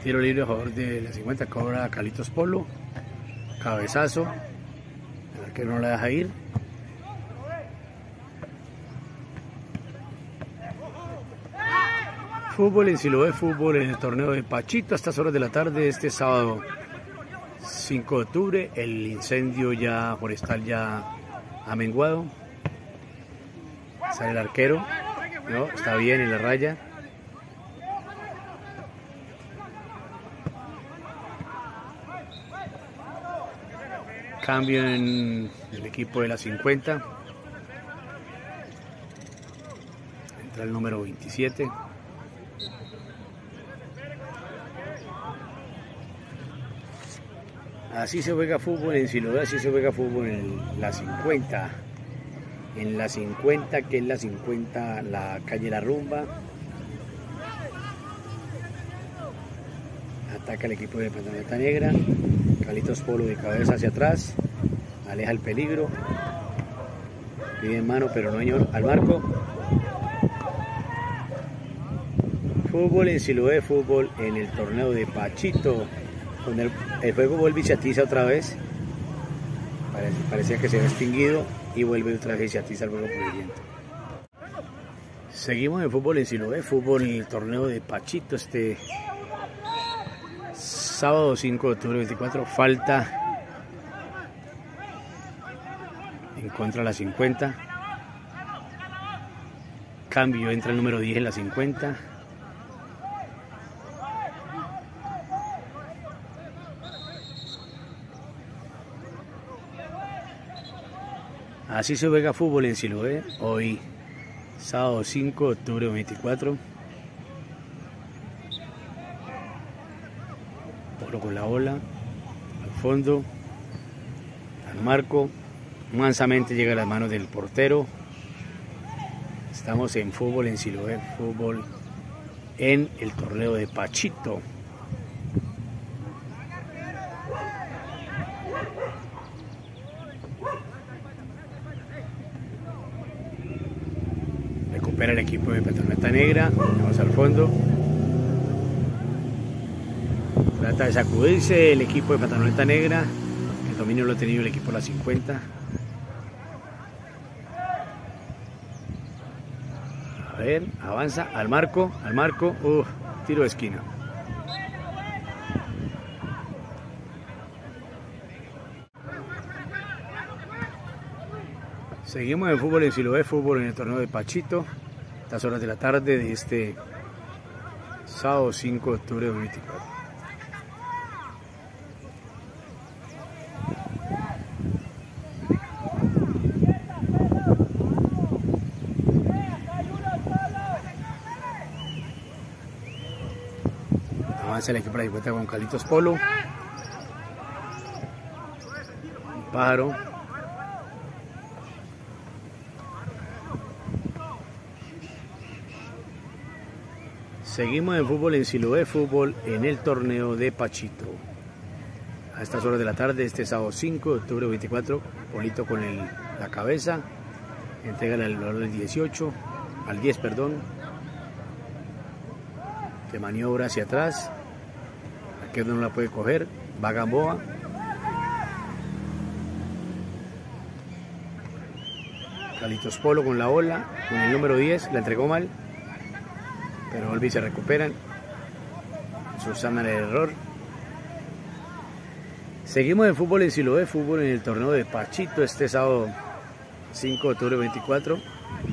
Tiro libre a favor de la 50, cobra Carlitos Polo. Cabezazo. El arquero no la deja ir. Fútbol en Siloé, fútbol en el torneo de Pachito a estas horas de la tarde, este sábado 5 de octubre. El incendio ya forestal ya ha menguado. Sale el arquero, no, está bien en la raya. Cambio en el equipo de la 50. Entra el número 27. Así se juega fútbol en Siloé, así se juega fútbol en la 50. En la 50, que es la 50, la calle La Rumba. Ataca el equipo de Pantaloneta Negra. Carlitos Polo de cabeza hacia atrás. Aleja el peligro. Pide en mano, pero no señor. Al marco. Fútbol en Siloé, fútbol en el torneo de Pachito. Con el juego vuelve y se atiza otra vez. Parecía que se había extinguido y vuelve otra vez y se atiza el juego por el viento. Seguimos en fútbol en Siloé, fútbol en el torneo de Pachito este sábado 5 de octubre 24. Falta en contra de la 50. Cambio, entra el número 10 en la 50. Así se juega fútbol en Siloé, hoy sábado 5 de octubre 24. Polo con la bola, al fondo, al marco, mansamente llega a las manos del portero. Estamos en fútbol en Siloé, fútbol en el torneo de Pachito. Recupera el equipo de Pantaloneta Negra. Vamos al fondo. Trata de sacudirse el equipo de Pantaloneta Negra. El dominio lo ha tenido el equipo de la 50. A ver, avanza al marco. Tiro de esquina. Seguimos en fútbol en Siloé, fútbol en el torneo de Pachito, a estas horas de la tarde de este sábado 5 de octubre de 2024. Avanza el equipo de la 50 con Carlitos Polo. Un pájaro. Seguimos en fútbol en Siloé, fútbol en el torneo de Pachito. A estas horas de la tarde, este sábado 5 de octubre 24, Polito con la cabeza, entrega al valor del 18, al 10, perdón, que maniobra hacia atrás, aquí no la puede coger, va Gamboa. Carlitos Polo con la bola, con el número 10, la entregó mal. Pero volví y se recuperan. Susana el error. Seguimos en fútbol en Siloé, fútbol en el torneo de Pachito este sábado 5 de octubre 24.